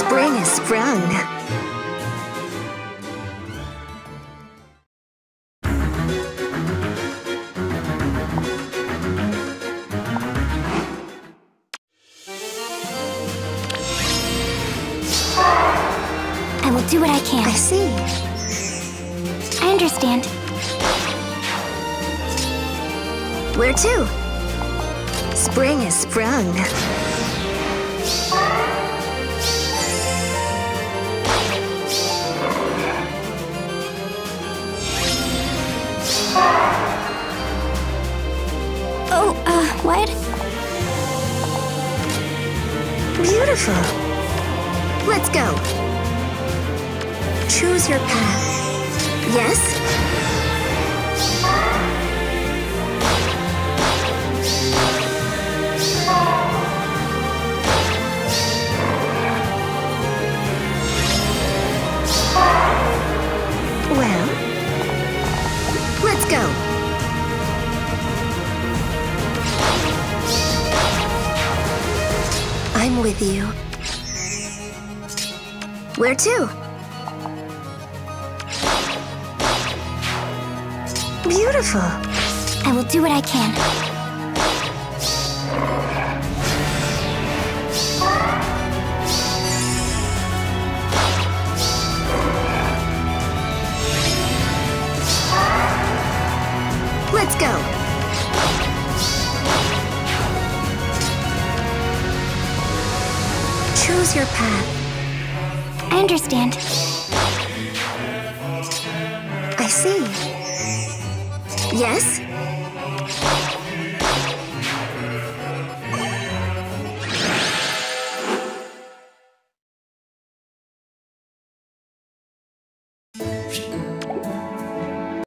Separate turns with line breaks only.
Spring has sprung.
I will do what I can.
I see.
I understand.
Where to? Spring has sprung.
Oh, what?
Beautiful. Let's go. Choose your path. Yes? Well, let's go. I'm with you. Where to? Beautiful.
I will do what I can.
Let's go. Choose your path.
I understand.
I see. Yes?